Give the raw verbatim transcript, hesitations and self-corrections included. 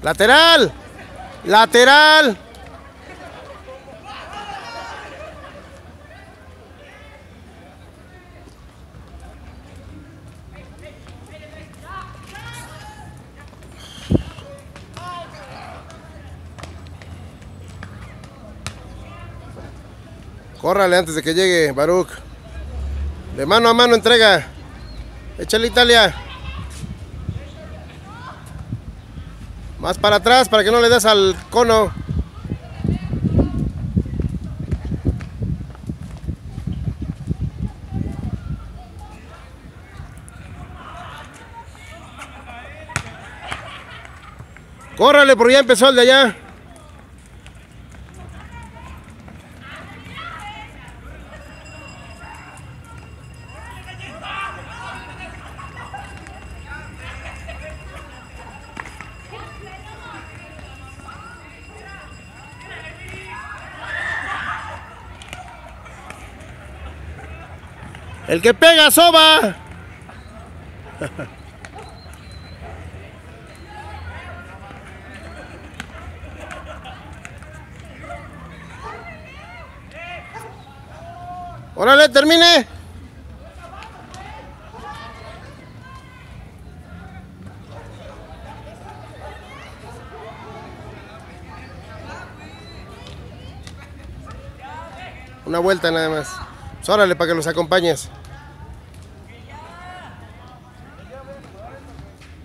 Lateral. Lateral. Córrale antes de que llegue Baruch. De mano a mano entrega. Échale Italia. Más para atrás para que no le des al cono. Córrale, porque ya empezó el de allá. El que pega soba. Órale, termine. Una vuelta nada más. Pues órale, para que los acompañes.